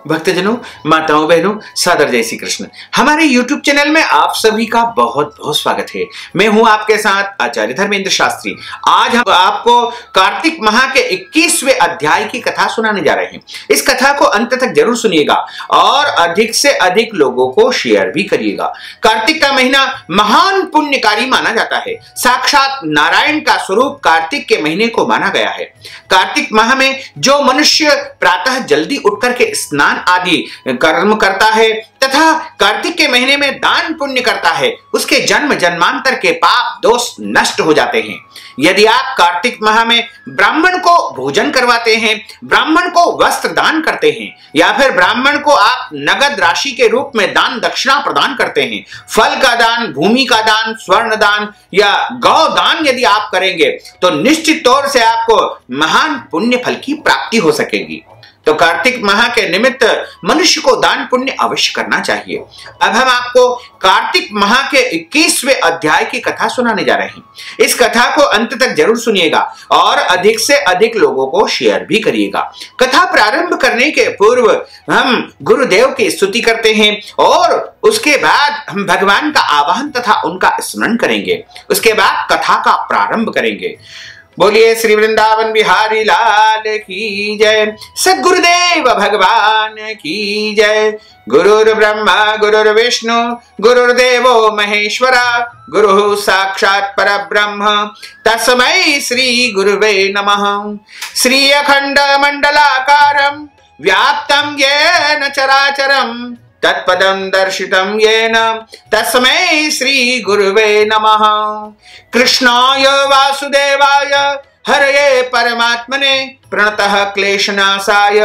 भक्तजनों, माताओं, बहनों, सादर जय श्री कृष्ण। हमारे YouTube चैनल में आप सभी का बहुत बहुत स्वागत है। मैं हूं आपके साथ आचार्य धर्मेंद्र शास्त्री। आज हम आपको कार्तिक माह के 21वें अध्याय की कथा सुनाने जा रहे हैं। इस कथा को अंत तक जरूर सुनिएगा और अधिक से अधिक लोगों को शेयर भी करिएगा। कार्तिक का महीना महान पुण्यकारी माना जाता है। साक्षात नारायण का स्वरूप कार्तिक के महीने को माना गया है। कार्तिक माह में जो मनुष्य प्रातः जल्दी उठ करके स्नान आदि कर्म करता है तथा कार्तिक के महीने में दान पुण्य करता है, उसके जन्म जन्मांतर के पाप दोष नष्ट हो जाते हैं। यदि आप कार्तिक माह में ब्राह्मण को भोजन करवाते हैं, ब्राह्मण को वस्त्र दान करते हैं या फिर ब्राह्मण को आप नगद राशि के रूप में दान दक्षिणा प्रदान करते हैं, फल का दान, भूमि का दान, स्वर्ण दान या गौ दान यदि आप करेंगे तो निश्चित तौर से आपको महान पुण्य फल की प्राप्ति हो सकेगी। तो कार्तिक माह के निमित्त मनुष्य को दान पुण्य अवश्य करना चाहिए। अब हम आपको कार्तिक माह के 21वें अध्याय की कथा सुनाने जा रहे हैं। इस कथा को अंत तक जरूर सुनिएगा और अधिक से अधिक लोगों को शेयर भी करिएगा। कथा प्रारंभ करने के पूर्व हम गुरुदेव की स्तुति करते हैं और उसके बाद हम भगवान का आवाहन तथा उनका स्मरण करेंगे। उसके बाद कथा का प्रारंभ करेंगे। बोलिए श्री वृंदावन बिहारी लाल की जय, सद्गुरुदेव भगवान की जय। गुरुर् ब्रह्मा गुरुर्विष्णु गुरुर्देवो महेश्वरा, गुरुः साक्षात् परब्रह्म तस्मै श्री गुरुवे नमः। श्री अखंड मंडलाकारं व्याप्तं येन चराचरं तत्पदं दर्शितं येन तस्मै श्री गुरुवे नमः। कृष्णाय वासुदेवाय हरये परमात्मने प्रणतः क्लेशनाशाय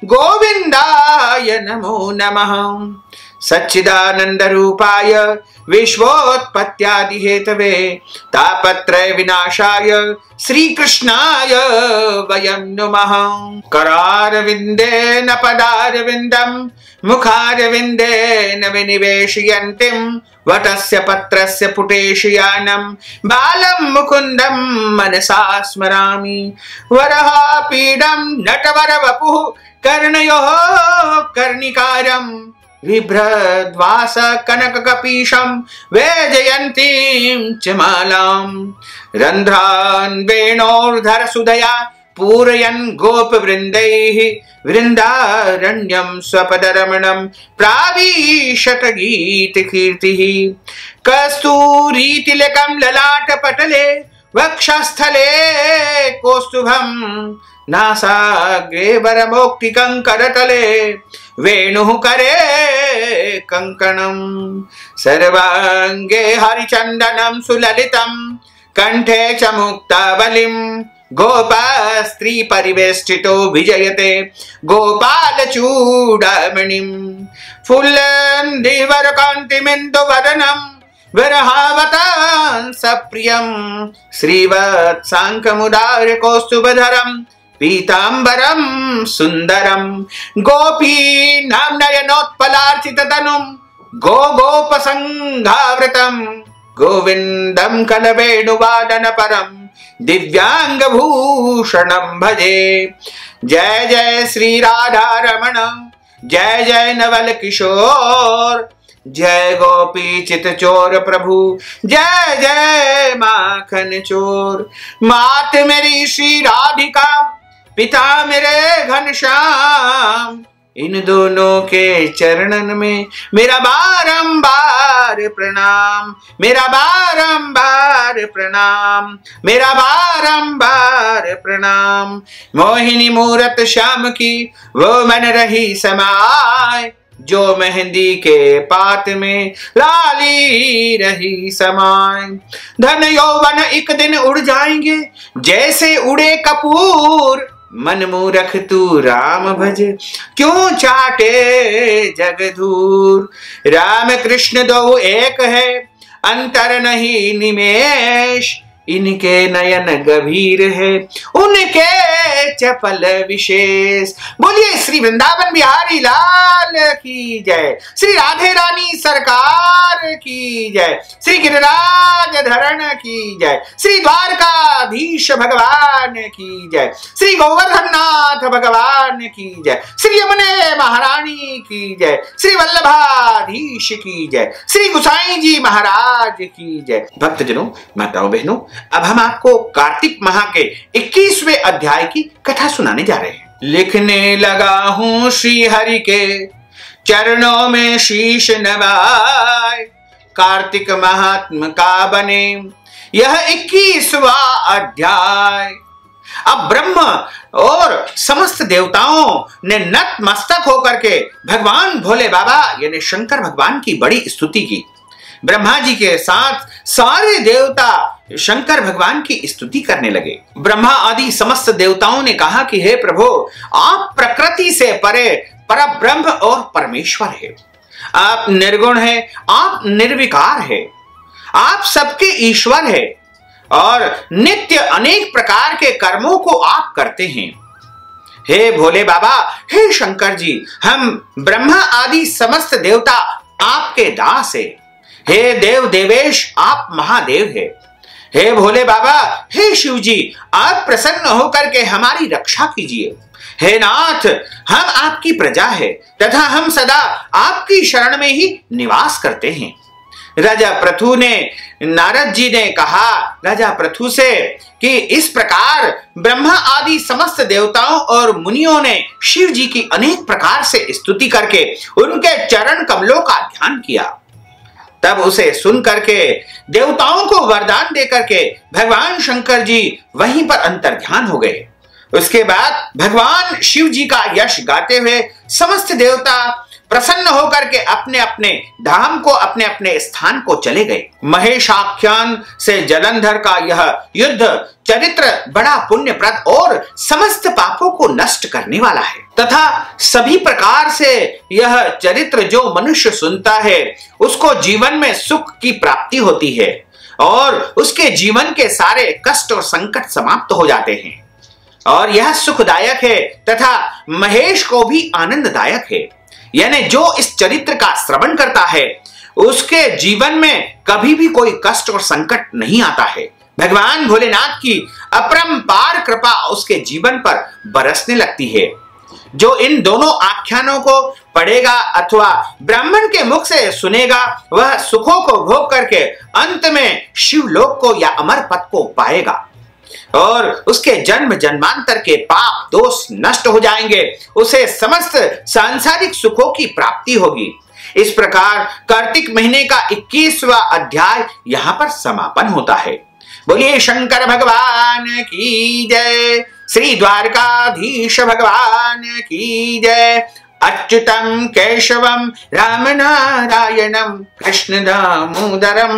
गोविंदाय नमो नमः। सच्चिदानंद रूपाय विश्वोत्पत्त्यादि हेतवे तापत्रय विनाशाय श्री कृष्णाय वयं नुमः। करारविंदेन पदारविंदं मुखारविंदेन विनिवेशयन्तीं वटस्य पत्रस्य पुटेशयानं बालं मुकुन्दं मनसा स्मरामि। वरहापीडं नटवरवपुः कर्णयोः कर्णिकारं बिभ्रद्वास कनककपीशं वैजयन्तीं च मालां। रन्ध्रान् वेणोर्धरसुधया पूरयन् गोपवृन्दैः वृन्दारण्यं स्वपदरमणं प्राविशत गीतकीर्तिः। कस्तूरीतिलकं ललाटपटले वक्षस्थले कौस्तुभं नासाग्रे वरमौक्तिकं करतले वेणुः करे कंकणं। सर्वांगे हरिचन्दनं सुललितं कंठे च मुक्तावलिं गोपास्त्री परिवेष्टितो विजयते गोपाल चूड़ामणिं। फुल्लन्दिवर कान्तिमिन्दुवदनं विरहावतां सप्रियं श्रीवत्साङ्कमुदार कौस्तुभधरं पीताम्बरं सुन्दरं। गोपीनां नयनोत्पलार्चिततनुं गोपसंघावृतं गोविन्दं कलवेणुवादनपरं दिव्यांगभूषणं भजे। जय जय श्री राधा रमण, जय जय नवल किशोर, जय गोपी चित चोर प्रभु, जय जय माखन चोर। मात मेरी श्री राधिका, पिता मेरे घनश्याम, इन दोनों के चरणन में मेरा बारंबार प्रणाम, मेरा बारंबार प्रणाम, मेरा बारंबार प्रणाम। मोहिनी मूरत श्याम की वो मन रही समाय, जो मेहंदी के पात में लाली रही समाय। धन यौवन एक दिन उड़ जाएंगे जैसे उड़े कपूर, मन मूरख तू राम भज क्यों चाटे जग दूर। राम कृष्ण दो एक है अंतर नहीं निमेष, इनके नयन गभीर है उनके चपल विशेष। बोलिए श्री वृंदावन बिहारी लाल की जय, श्री राधे रानी सरकार की जय, श्री गिरिराज धरण की जय, श्री द्वारकाधीश भगवान की जय, श्री गोवर्धन नाथ भगवान की जय, श्री यमुने महारानी की जय, श्री वल्लभाधीश की जय, श्री गुसाई जी महाराज की जय। भक्तजनों, माताओं बहनों, अब हम आपको कार्तिक माह के 21वें अध्याय की कथा सुनाने जा रहे हैं। लिखने लगा हूं श्री हरि के चरणों में शीश नवाए, कार्तिक महात्म का बने यह 21वां अध्याय। अब ब्रह्म और समस्त देवताओं ने नतमस्तक होकर के भगवान भोले बाबा यानी शंकर भगवान की बड़ी स्तुति की। ब्रह्मा जी के साथ सारे देवता शंकर भगवान की स्तुति करने लगे। ब्रह्मा आदि समस्त देवताओं ने कहा कि हे प्रभु, आप प्रकृति से परे परब्रह्म और परमेश्वर है, आप निर्गुण है, आप निर्विकार है, आप सबके ईश्वर है और नित्य अनेक प्रकार के कर्मों को आप करते हैं। हे भोले बाबा, हे शंकर जी, हम ब्रह्मा आदि समस्त देवता आपके दास है। हे देव देवेश, आप महादेव है। हे भोले बाबा, हे शिव जी, आप प्रसन्न होकर के हमारी रक्षा कीजिए। हे नाथ, हम आपकी प्रजा है तथा हम सदा आपकी शरण में ही निवास करते हैं। राजा पृथु ने, नारद जी ने कहा राजा पृथु से कि इस प्रकार ब्रह्मा आदि समस्त देवताओं और मुनियों ने शिव जी की अनेक प्रकार से स्तुति करके उनके चरण कमलों का ध्यान किया। तब उसे सुन करके देवताओं को वरदान देकर के भगवान शंकर जी वहीं पर अंतर्ध्यान हो गए। उसके बाद भगवान शिव जी का यश गाते हुए समस्त देवता प्रसन्न होकर के अपने अपने धाम को, अपने अपने स्थान को चले गए। महेशाख्यान से जलंधर का यह युद्ध चरित्र बड़ा पुण्यप्रद और समस्त पापों को नष्ट करने वाला है तथा सभी प्रकार से यह चरित्र जो मनुष्य सुनता है उसको जीवन में सुख की प्राप्ति होती है और उसके जीवन के सारे कष्ट और संकट समाप्त हो जाते हैं और यह सुखदायक है तथा महेश को भी आनंददायक है। यानी जो इस चरित्र का श्रवण करता है उसके जीवन में कभी भी कोई कष्ट और संकट नहीं आता है। भगवान भोलेनाथ की अपरंपार कृपा उसके जीवन पर बरसने लगती है। जो इन दोनों आख्यानों को पढ़ेगा अथवा ब्राह्मण के मुख से सुनेगा वह सुखों को भोग करके अंत में शिवलोक को या अमर पद को पाएगा और उसके जन्म जन्मांतर के पाप दोष नष्ट हो जाएंगे, उसे समस्त सांसारिक सुखों की प्राप्ति होगी। इस प्रकार कार्तिक महीने का 21वां अध्याय यहाँ पर समापन होता है। बोलिए शंकर भगवान की जय, श्री द्वारकाधीश भगवान की जय। अच्युतम केशवम राम नारायणम कृष्ण दामोदरम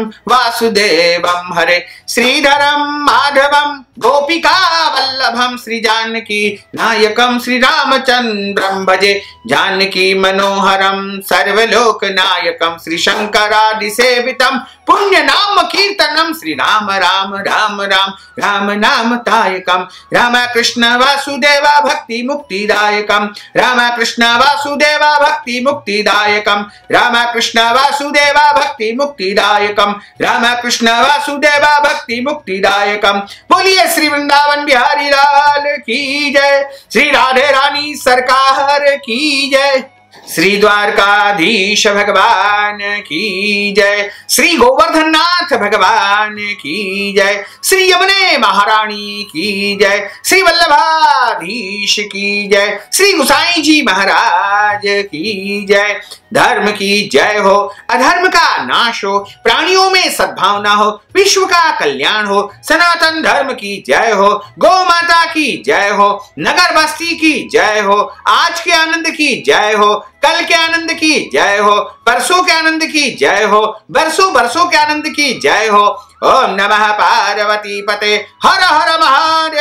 वासुदेवम हरे, श्रीधरम माधवम गोपिका वल्लभम, श्री जानकी नायकम श्री रामचंद्रम भजे, जानकी मनोहरम सर्वलोक नायकम, श्री शंकरादि सेवितम पुण्य नाम कीर्तनम, श्री राम राम राम राम राम नाम तायकम, राम कृष्ण वासुदेवा भक्ति मुक्तिदायकम, राम कृष्ण वासुदेवा भक्ति मुक्तिदायकम, राम कृष्ण वासुदेवा भक्ति मुक्तिदायकम, राम कृष्ण वासुदेवा भक्ति मुक्तिदायकम। बोलिए श्री वृंदावन बिहारी लाल की जय, श्री राधे रानी सरकार की जय, श्री द्वारकाधीश भगवान की जय, श्री गोवर्धन नाथ भगवान की जय, श्री यमुने महारानी की जय, श्री वल्लभाधीश की जय, श्री गुसाई जी महाराज की जय। धर्म की जय हो, अधर्म का नाश हो, प्राणियों में सद्भावना हो, विश्व का कल्याण हो, सनातन धर्म की जय हो, गौ माता की जय हो, नगर बस्ती की जय हो, आज के आनंद की जय हो, कल के आनंद की जय हो, परसों के आनंद की जय हो, बरसों बरसों के आनंद की जय हो। ओम नमः पार्वती पते, हर हर महादेव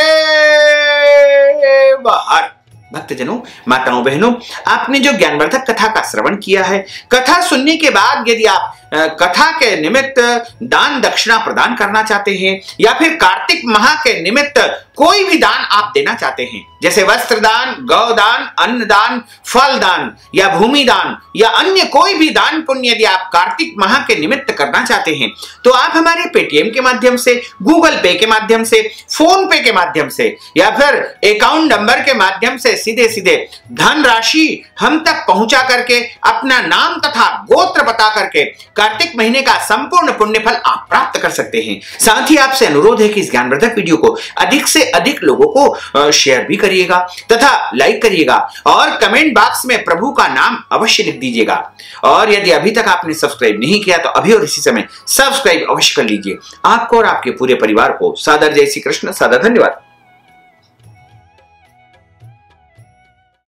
हर। भक्तजनों, माताओं बहनों, आपने जो ज्ञानवर्धक कथा का श्रवण किया है, कथा सुनने के बाद यदि आप कथा के निमित्त दान दक्षिणा प्रदान करना चाहते हैं, या फिर कार्तिक माह के निमित्त कोई भी दान आप देना चाहते हैं, जैसे वस्त्र दान, गौदान, अन्न दान, फल दान या भूमि दान या अन्य कोई भी दान पुण्य यदि आप कार्तिक माह के निमित्त करना चाहते हैं, तो आप हमारे पेटीएम के माध्यम से, गूगल पे के माध्यम से, फोन पे के माध्यम से या फिर अकाउंट नंबर के माध्यम से सीधे सीधे धनराशि हम तक पहुंचा करके अपना नाम तथा गोत्र बता करके कार्तिक महीने का संपूर्ण पुण्य फल आप प्राप्त कर सकते हैं। साथ ही आपसे अनुरोध है कि इस ज्ञानवर्धक वीडियो को अधिक से अधिक लोगों को शेयर भी करिएगा तथा लाइक करिएगा और कमेंट बॉक्स में प्रभु का नाम अवश्य लिख दीजिएगा। और यदि अभी तक आपने सब्सक्राइब नहीं किया तो अभी और इसी समय सब्सक्राइब अवश्य कर लीजिए। आपको और आपके पूरे परिवार को सादर जय श्री कृष्ण, सादर धन्यवाद।